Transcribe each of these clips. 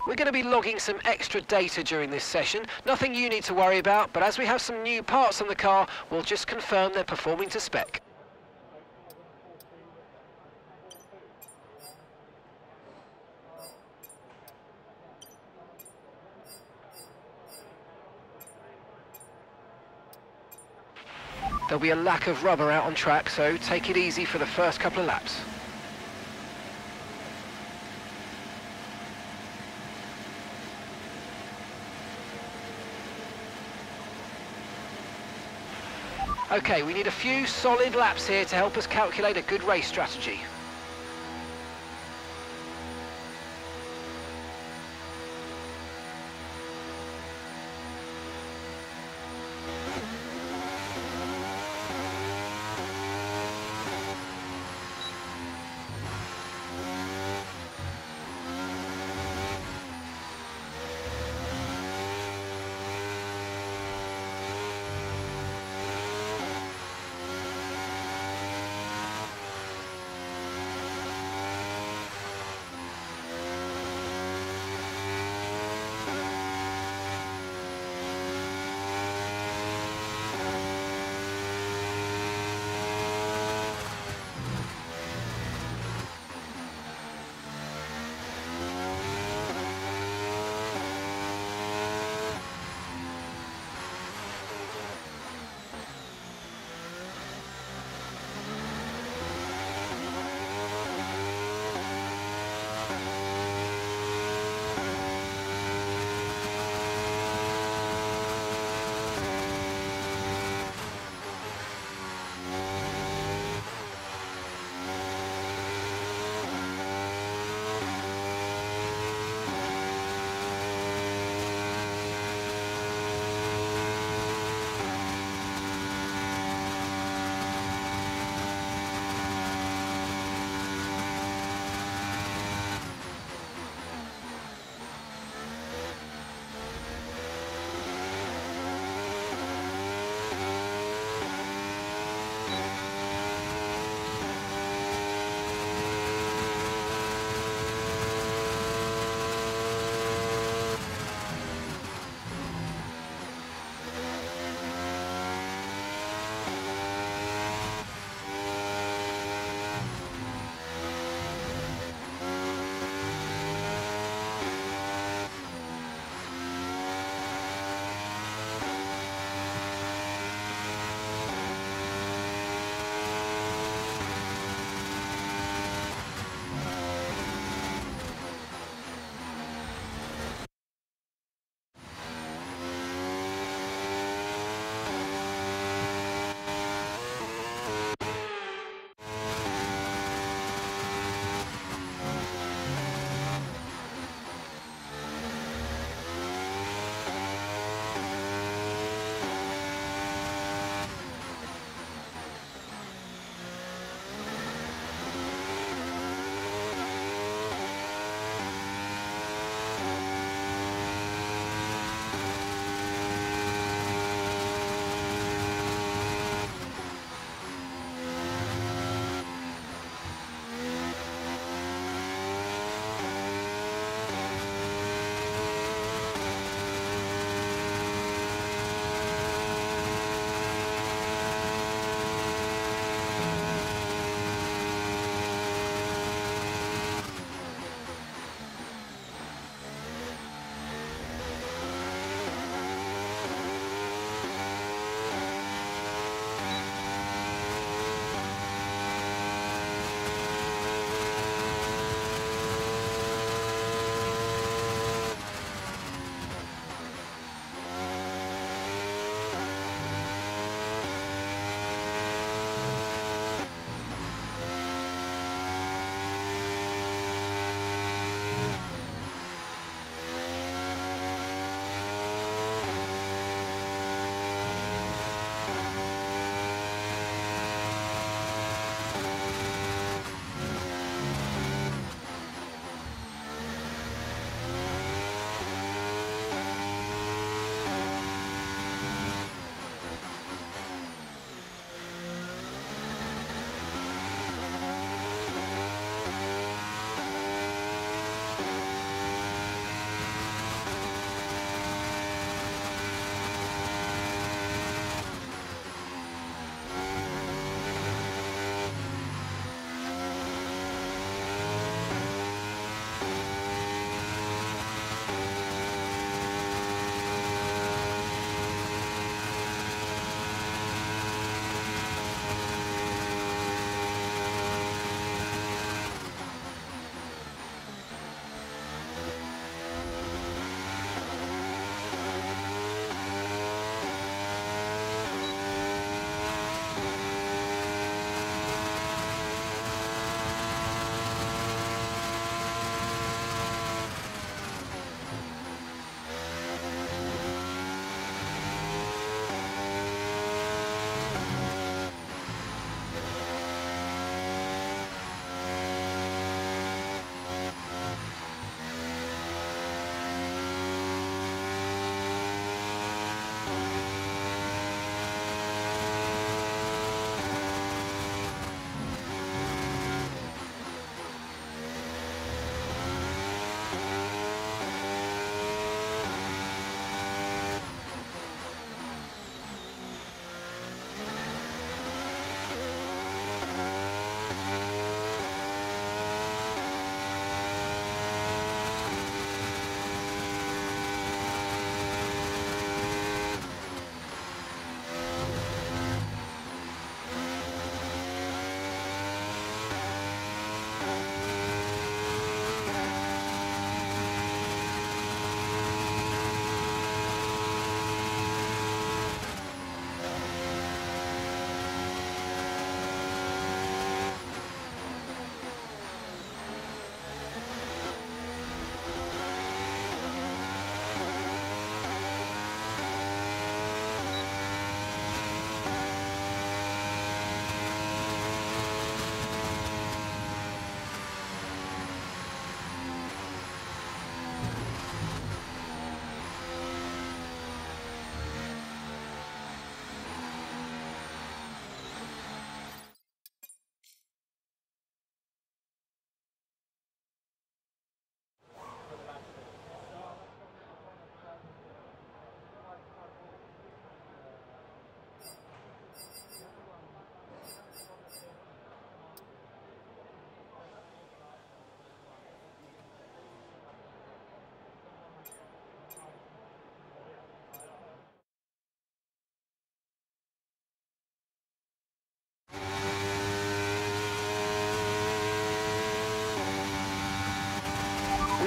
We're going to be logging some extra data during this session. Nothing you need to worry about, but as we have some new parts on the car, we'll just confirm they're performing to spec. There'll be a lack of rubber out on track, so take it easy for the first couple of laps. Okay, we need a few solid laps here to help us calculate a good race strategy.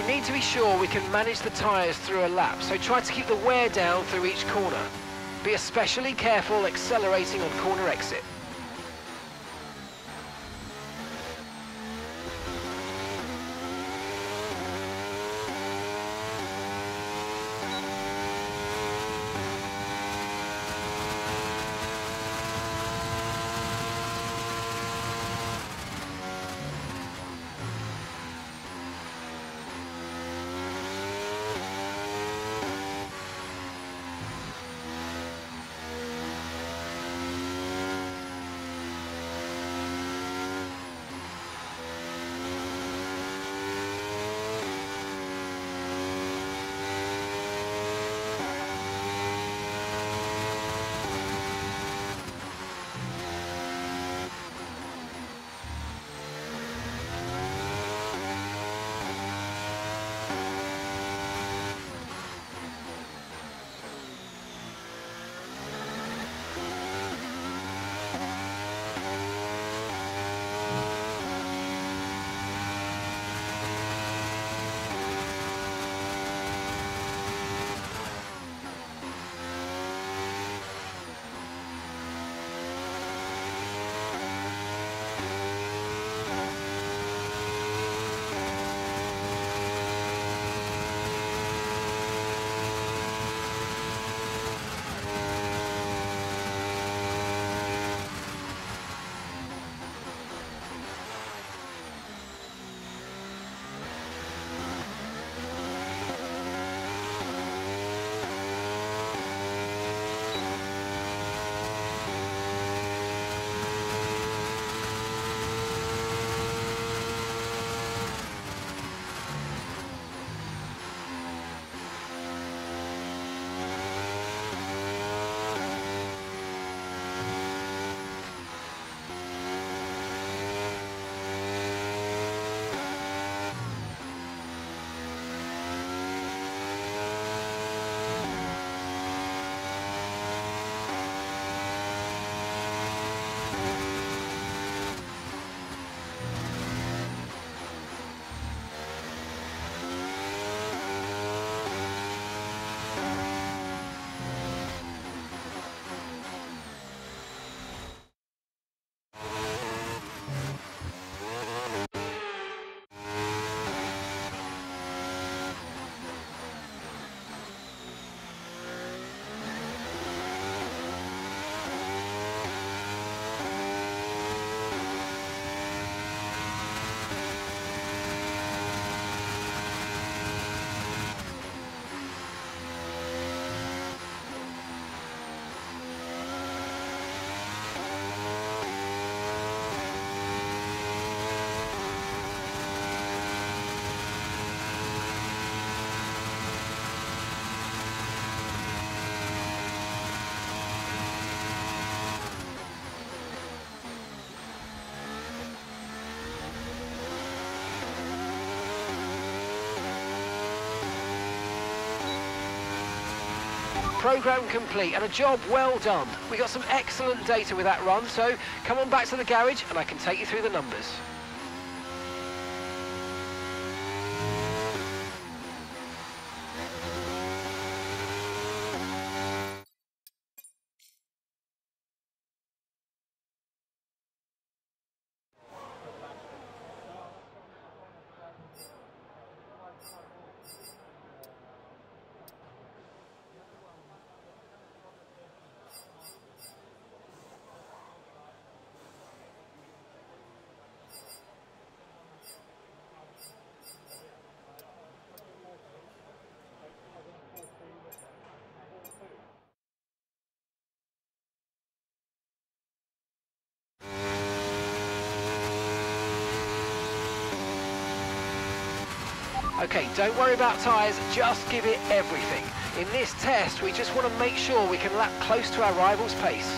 We need to be sure we can manage the tyres through a lap, so try to keep the wear down through each corner. Be especially careful accelerating on corner exit. Programme complete and a job well done. We got some excellent data with that run, so come on back to the garage and I can take you through the numbers. Okay, don't worry about tyres, just give it everything. In this test, we just want to make sure we can lap close to our rival's pace.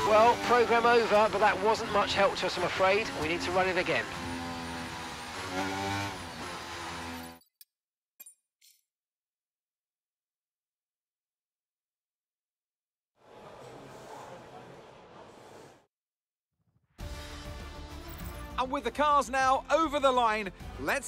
Well, programme over, but that wasn't much help to us, I'm afraid. We need to run it again. And with the cars now over the line, let's...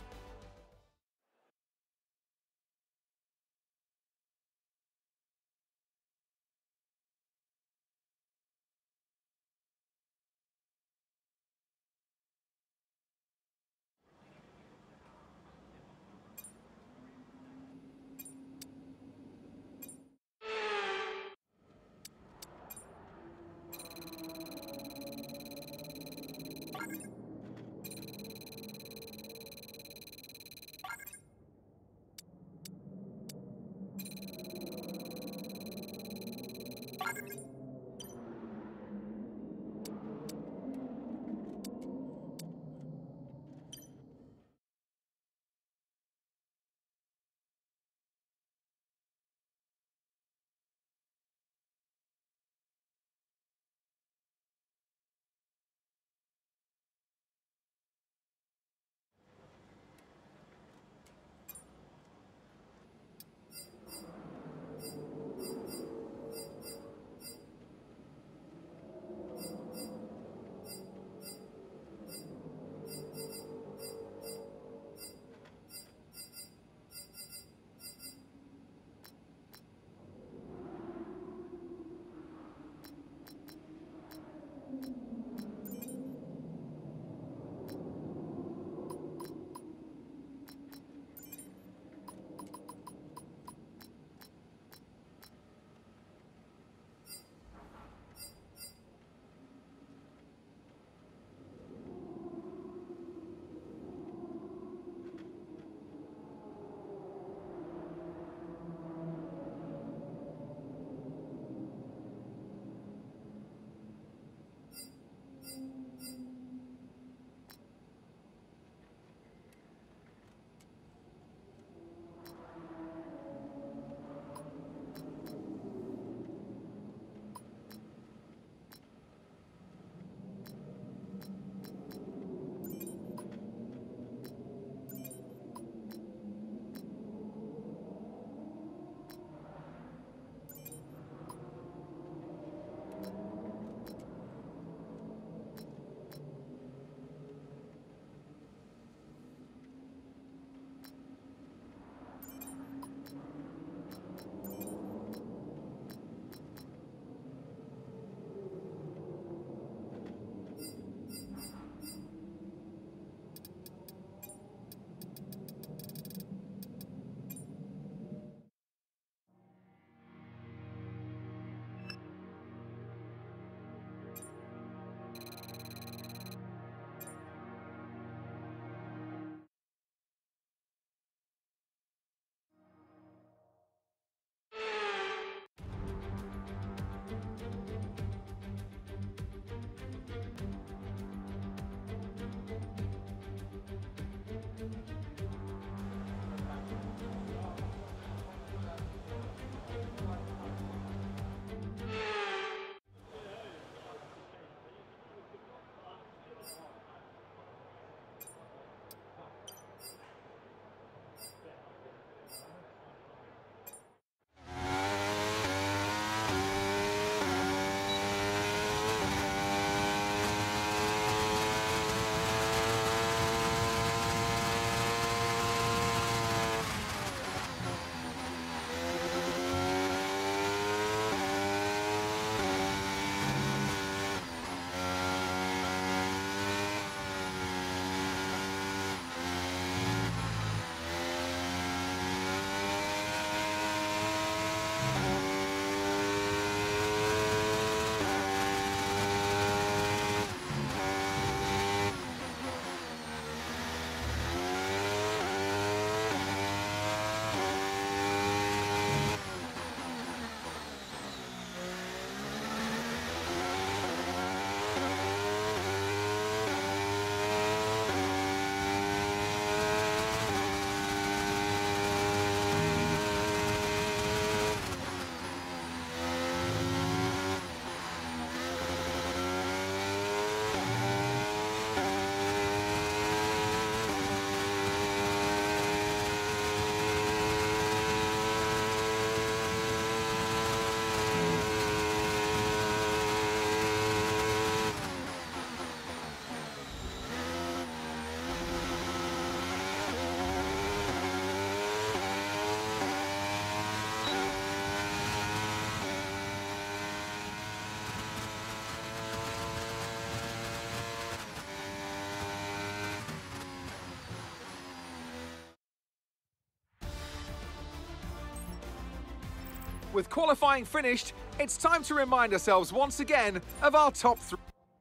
With qualifying finished, it's time to remind ourselves once again of our top three.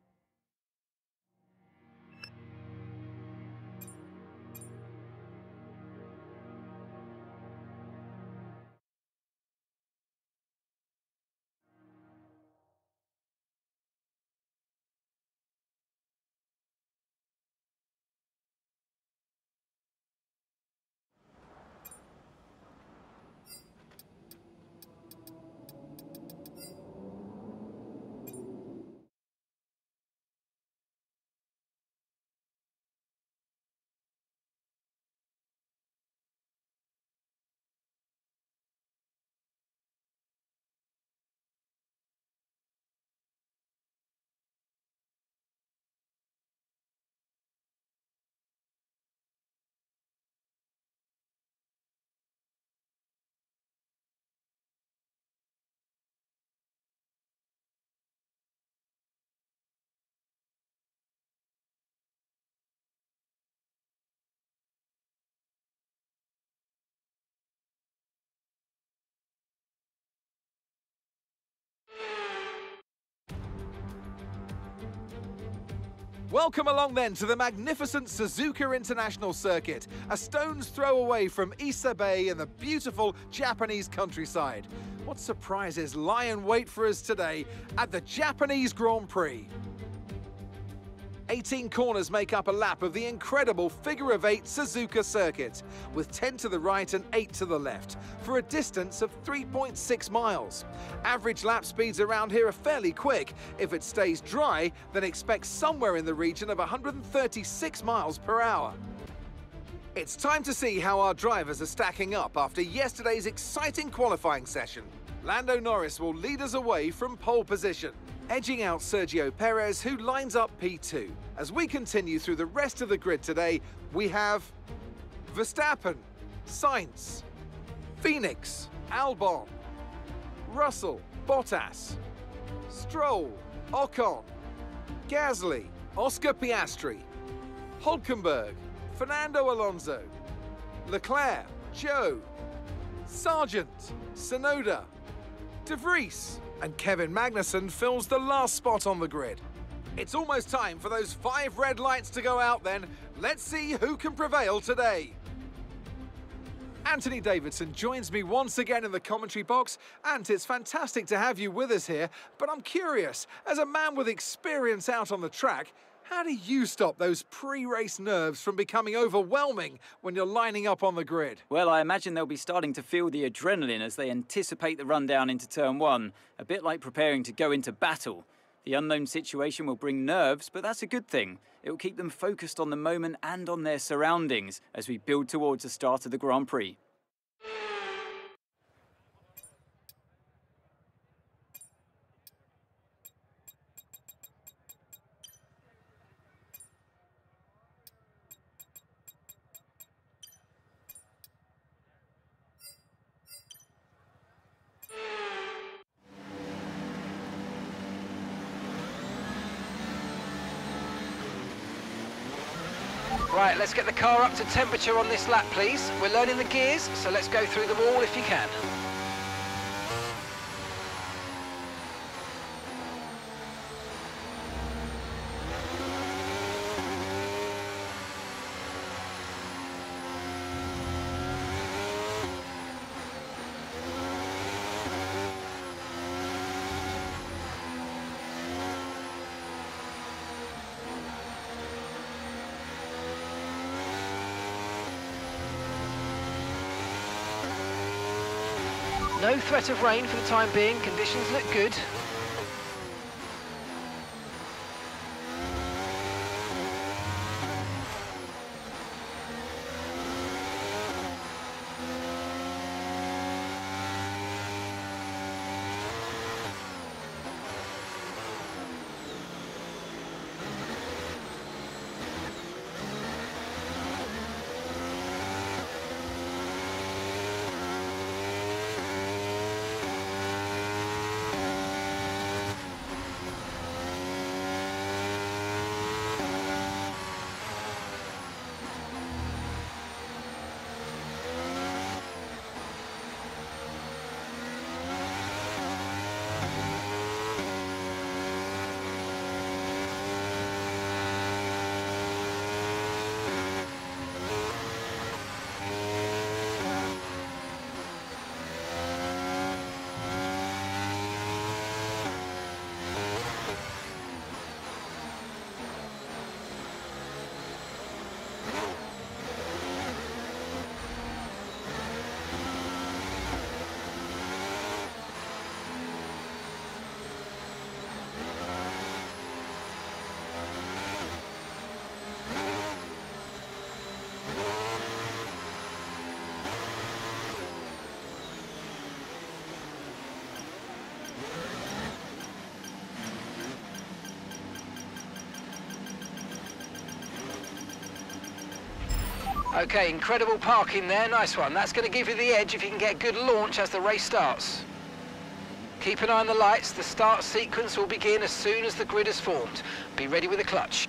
Welcome along then to the magnificent Suzuka International Circuit, a stone's throw away from Ise Bay in the beautiful Japanese countryside. What surprises lie in wait for us today at the Japanese Grand Prix? 18 corners make up a lap of the incredible figure-of-8 Suzuka circuit, with 10 to the right and 8 to the left, for a distance of 3.6 miles. Average lap speeds around here are fairly quick. If it stays dry, then expect somewhere in the region of 136 miles per hour. It's time to see how our drivers are stacking up after yesterday's exciting qualifying session. Lando Norris will lead us away from pole position, edging out Sergio Perez, who lines up P2. As we continue through the rest of the grid today, we have Verstappen, Sainz, Phoenix, Albon, Russell, Bottas, Stroll, Ocon, Gasly, Oscar Piastri, Hülkenberg, Fernando Alonso, Leclerc, Zhou, Sargent, Tsunoda, De Vries, and Kevin Magnussen fills the last spot on the grid. It's almost time for those 5 red lights to go out then. Let's see who can prevail today. Anthony Davidson joins me once again in the commentary box. Ant, it's fantastic to have you with us here, but I'm curious, as a man with experience out on the track, how do you stop those pre-race nerves from becoming overwhelming when you're lining up on the grid? Well, I imagine they'll be starting to feel the adrenaline as they anticipate the rundown into turn 1, a bit like preparing to go into battle. The unknown situation will bring nerves, but that's a good thing. It will keep them focused on the moment and on their surroundings as we build towards the start of the Grand Prix. Right, let's get the car up to temperature on this lap, please. We're learning the gears, so let's go through them all if you can. No threat of rain for the time being, conditions look good. Okay, incredible parking there, nice one. That's going to give you the edge if you can get a good launch as the race starts. Keep an eye on the lights, the start sequence will begin as soon as the grid is formed. Be ready with the clutch.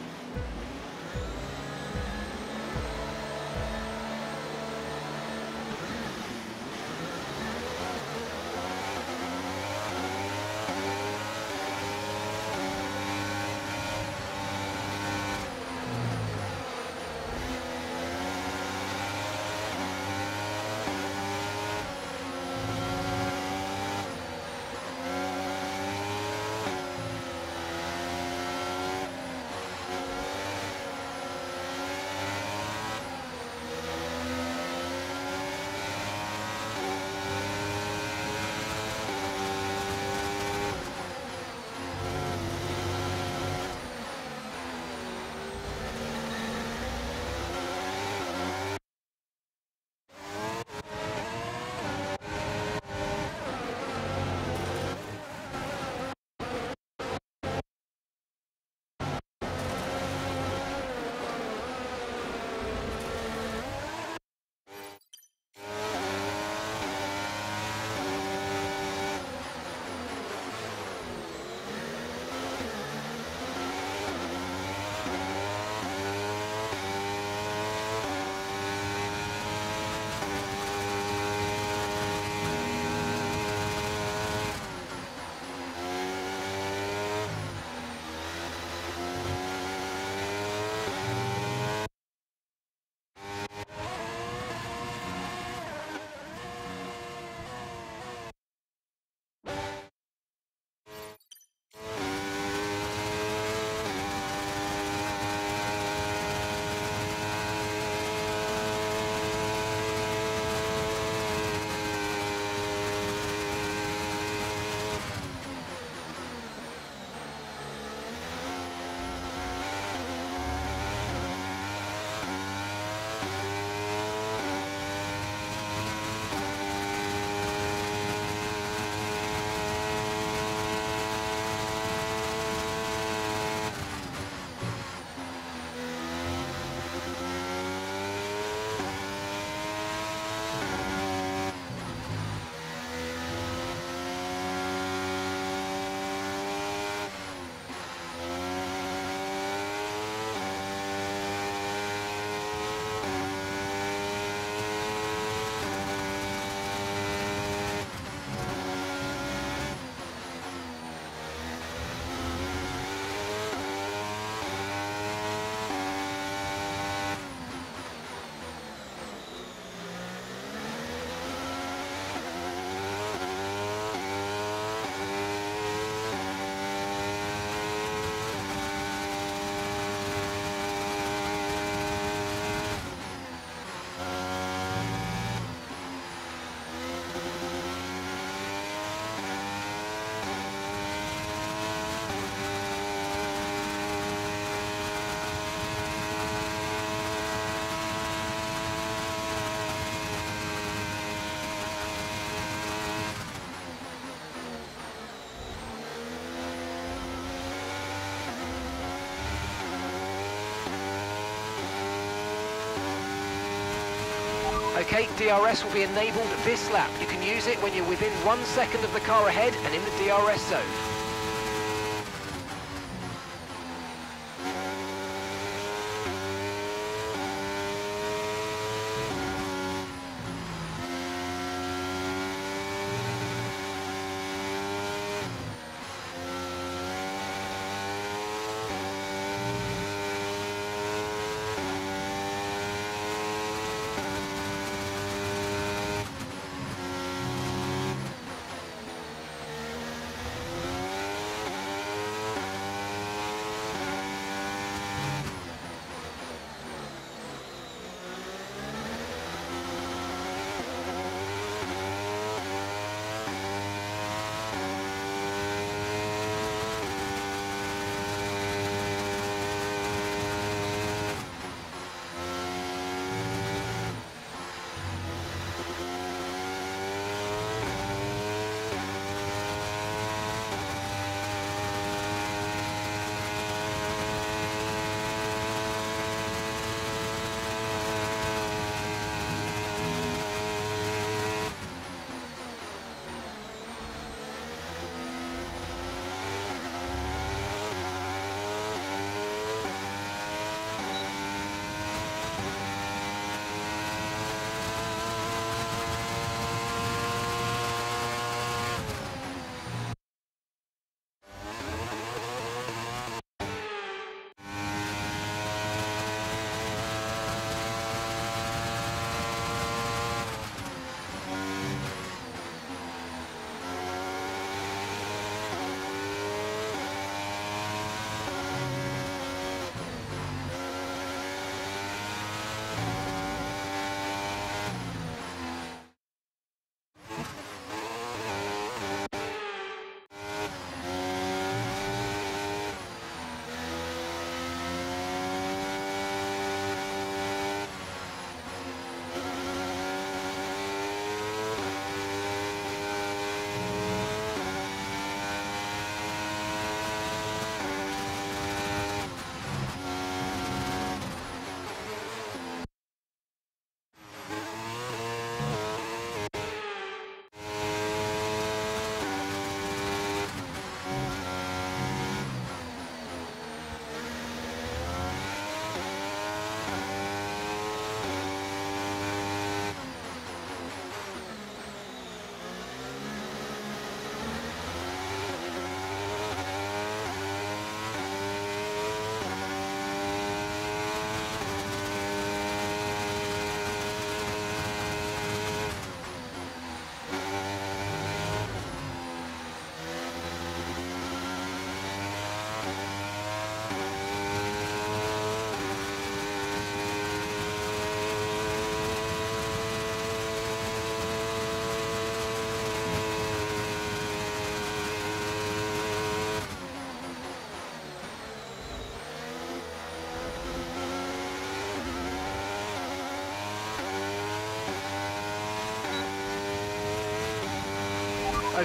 Okay, DRS will be enabled this lap. You can use it when you're within 1 second of the car ahead and in the DRS zone.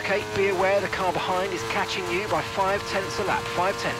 Okay, be aware the car behind is catching you by 5/10 a lap, 5/10.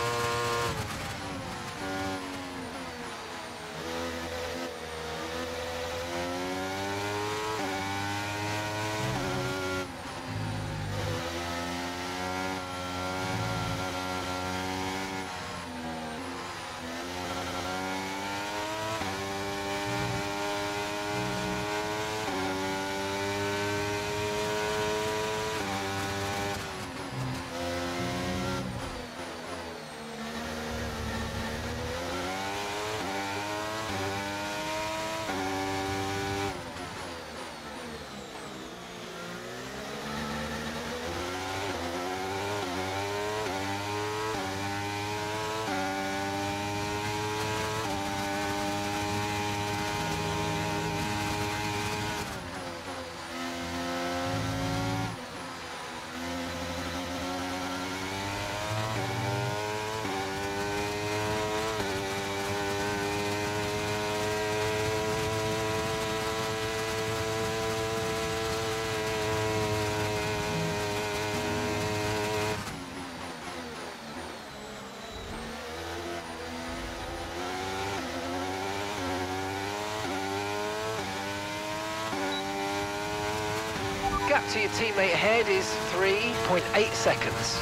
Gap to your teammate ahead is 3.8 seconds.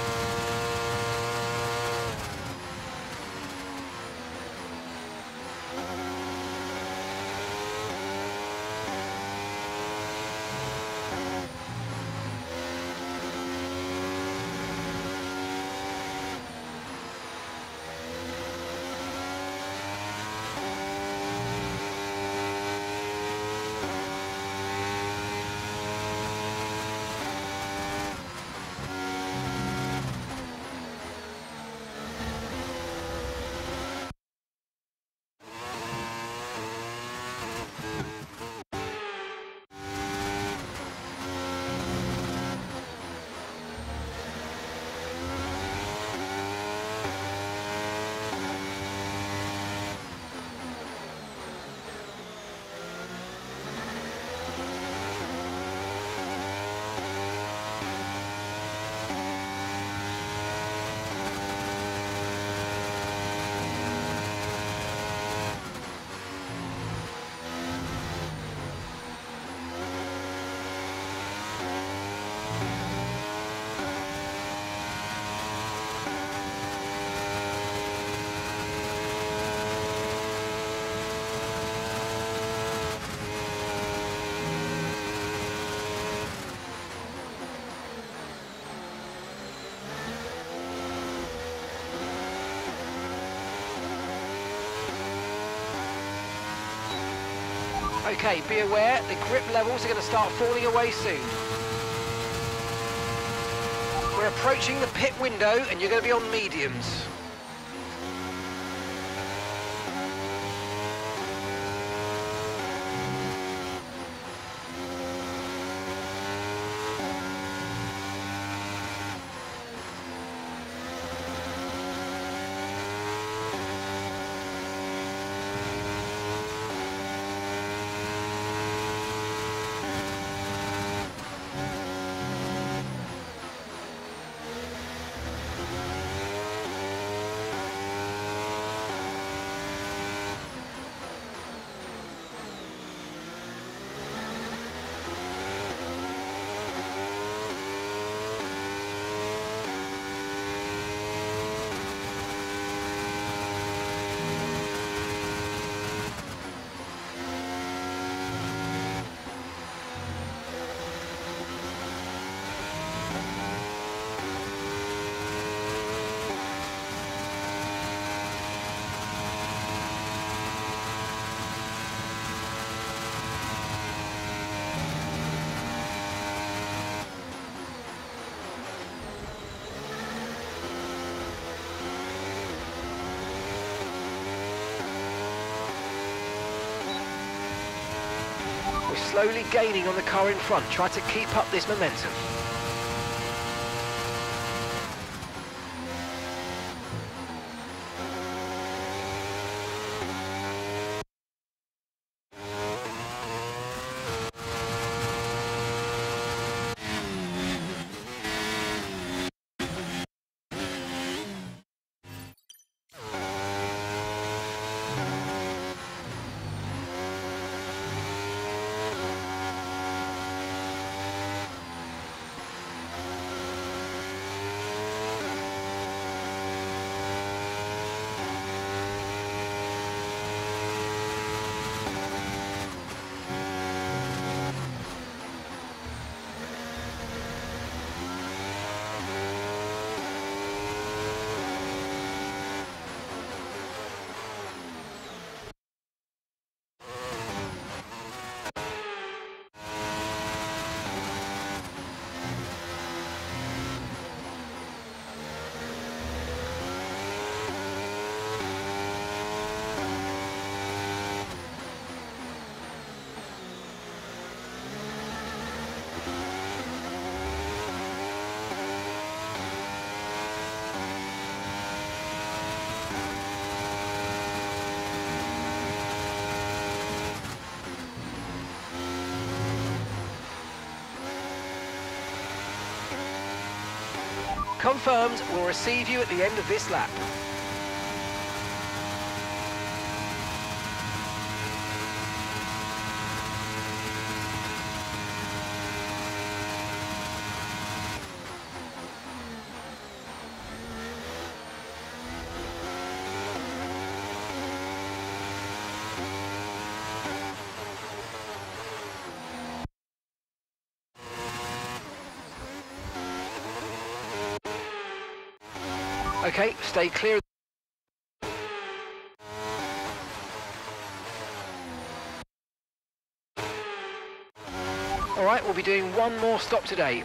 Okay, be aware, the grip levels are going to start falling away soon. We're approaching the pit window and you're going to be on mediums. We're slowly gaining on the car in front. Try to keep up this momentum. Confirmed, we'll receive you at the end of this lap. Okay, stay clear. All right, we'll be doing one more stop today.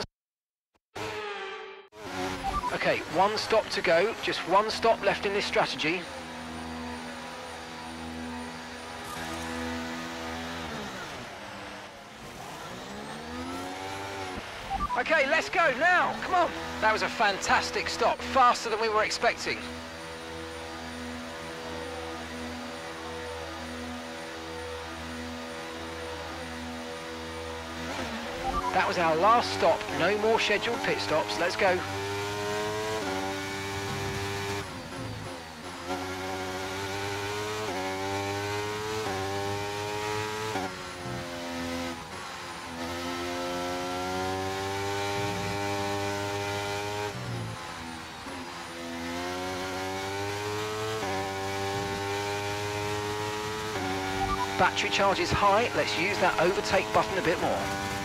Okay, one stop to go. Just one stop left in this strategy. Okay, let's go now. Come on. That was a fantastic stop, faster than we were expecting. That was our last stop. No more scheduled pit stops. Let's go. Battery charge is high. Let's use that overtake button a bit more.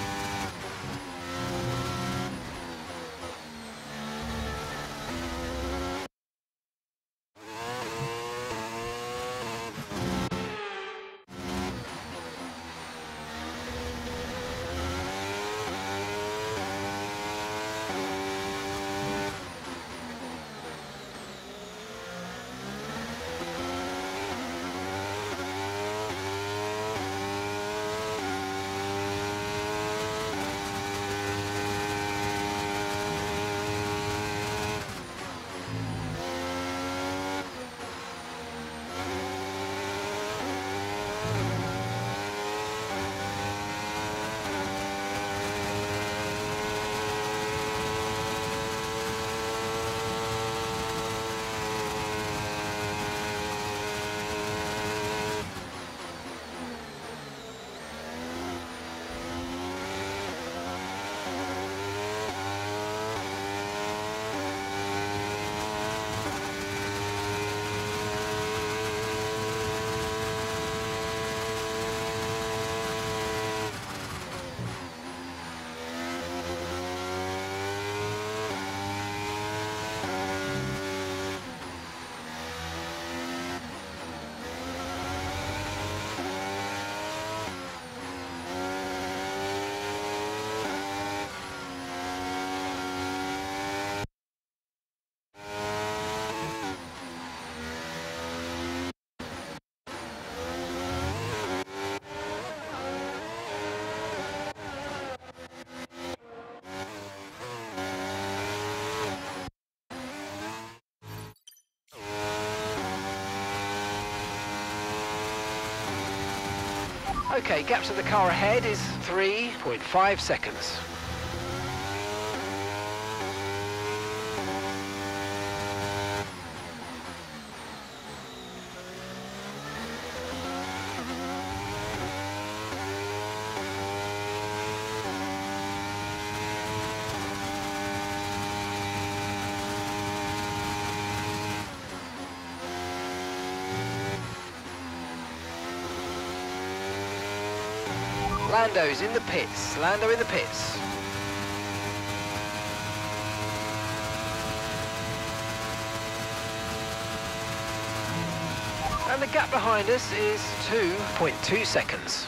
Okay, gap to the car ahead is 3.5 seconds. Lando's in the pits. Lando in the pits. And the gap behind us is 2.2 seconds.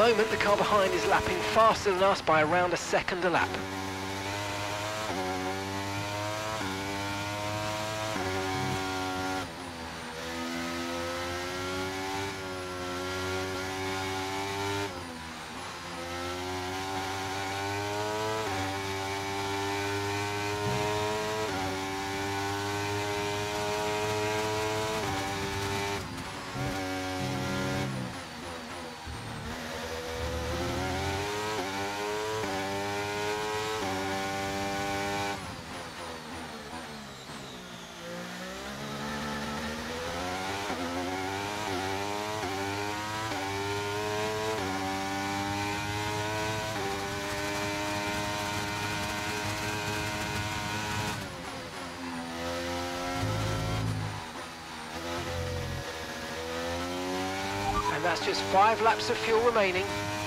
moment, the car behind is lapping faster than us by around a second a lap. And that's just 5 laps of fuel remaining.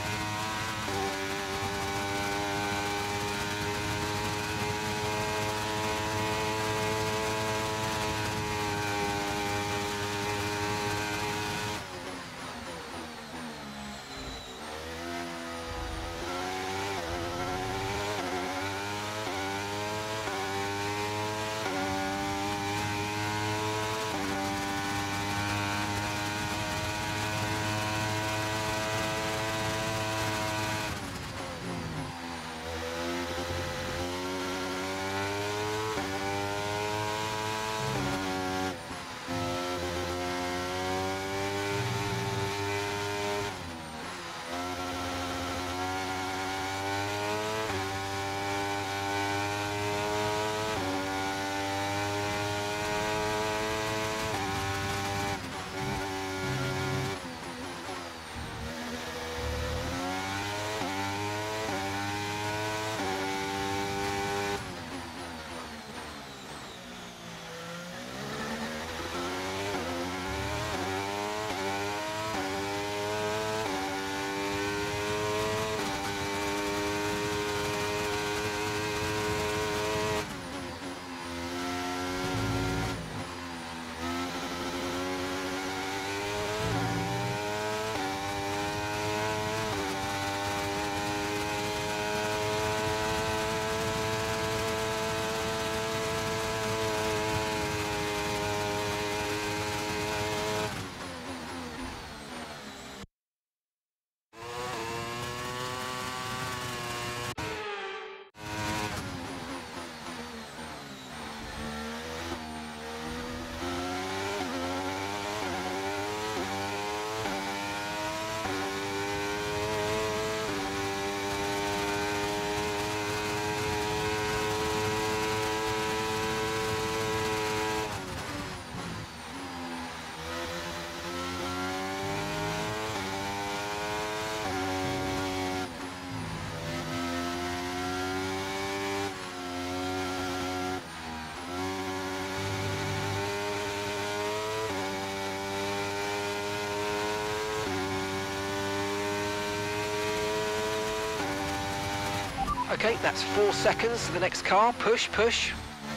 Okay, that's 4 seconds to the next car. Push, push.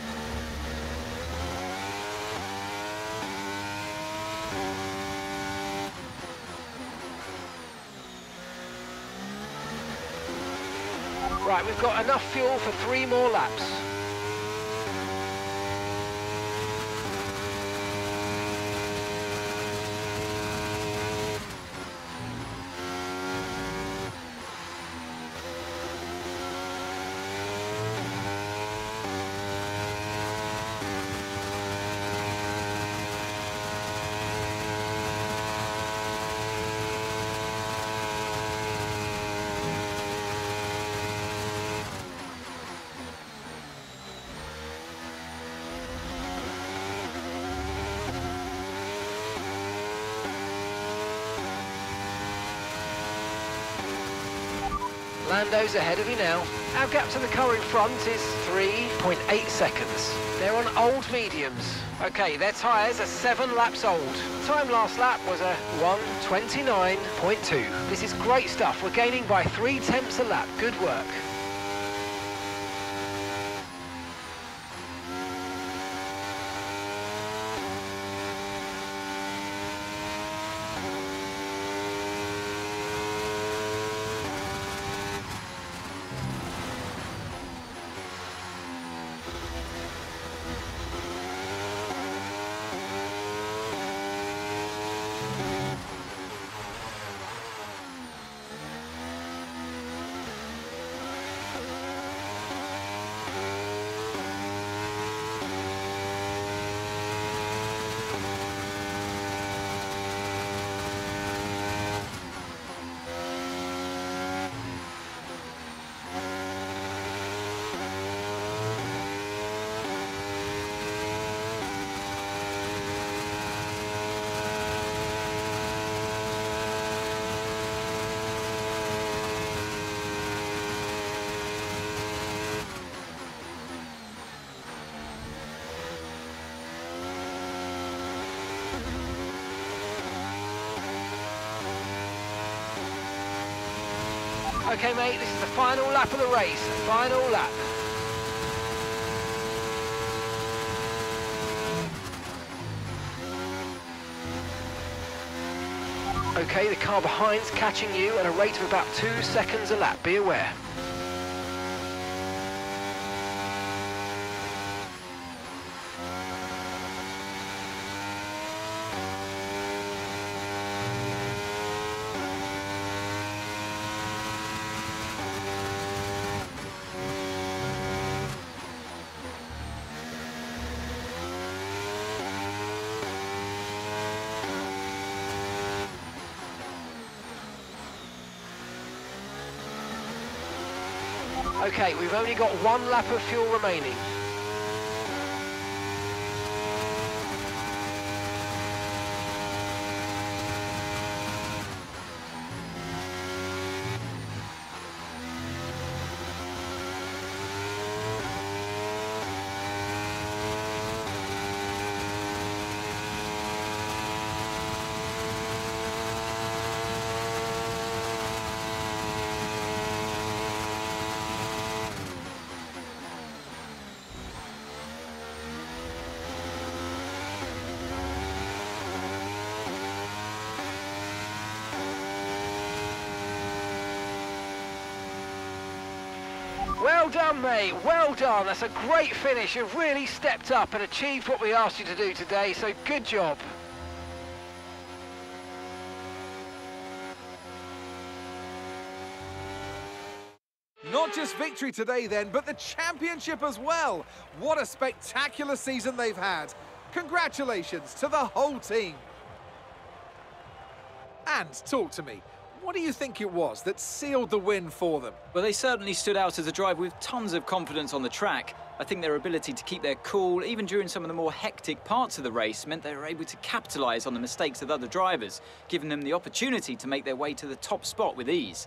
Right, we've got enough fuel for 3 more laps. Lando's ahead of you now. Our gap to the car in front is 3.8 seconds. They're on old mediums. Okay, their tyres are 7 laps old. Time last lap was a 1:29.2. This is great stuff. We're gaining by 0.3 a lap. Good work. Okay, mate, this is the final lap of the race. Final lap. Okay, the car behind's catching you at a rate of about 2 seconds a lap. Be aware. Okay, we've only got 1 lap of fuel remaining. Well done, mate. Well done. That's a great finish. You've really stepped up and achieved what we asked you to do today, so good job. Not just victory today then, but the championship as well. What a spectacular season they've had. Congratulations to the whole team. And talk to me. What do you think it was that sealed the win for them? Well, they certainly stood out as a driver with tons of confidence on the track. I think their ability to keep their cool, even during some of the more hectic parts of the race, meant they were able to capitalise on the mistakes of other drivers, giving them the opportunity to make their way to the top spot with ease.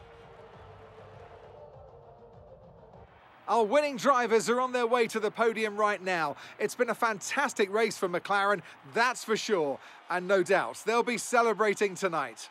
Our winning drivers are on their way to the podium right now. It's been a fantastic race for McLaren, that's for sure. And no doubt, they'll be celebrating tonight.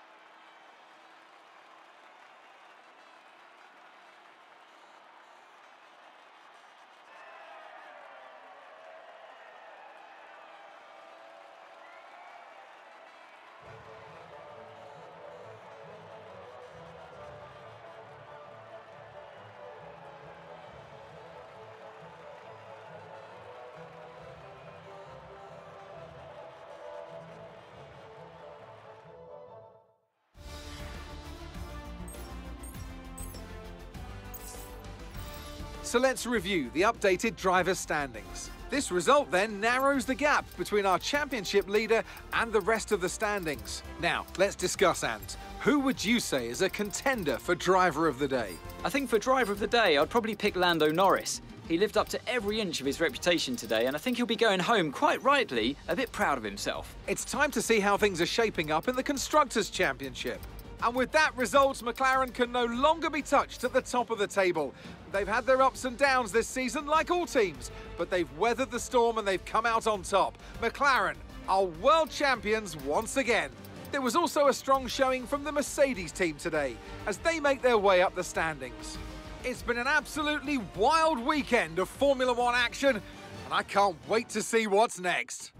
So let's review the updated driver standings. This result then narrows the gap between our championship leader and the rest of the standings. Now, let's discuss, Ant. Who would you say is a contender for driver of the day? I think for driver of the day, I'd probably pick Lando Norris. He lived up to every inch of his reputation today, and I think he'll be going home, quite rightly, a bit proud of himself. It's time to see how things are shaping up in the Constructors' Championship. And with that result, McLaren can no longer be touched at the top of the table. They've had their ups and downs this season, like all teams, but they've weathered the storm and they've come out on top. McLaren are world champions once again. There was also a strong showing from the Mercedes team today, as they make their way up the standings. It's been an absolutely wild weekend of Formula One action, and I can't wait to see what's next.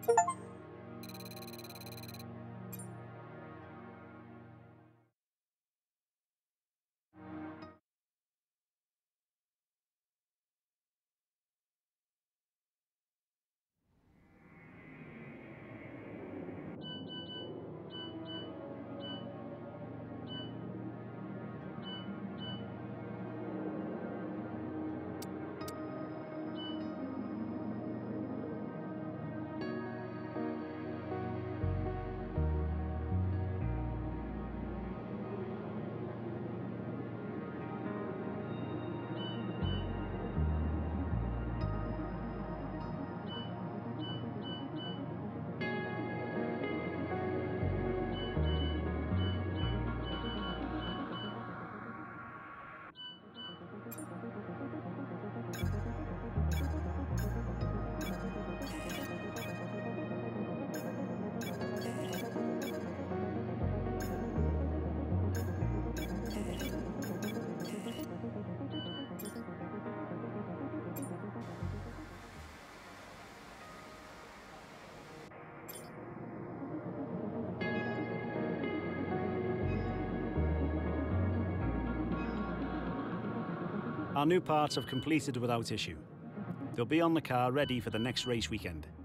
Our new parts have completed without issue. They'll be on the car ready for the next race weekend.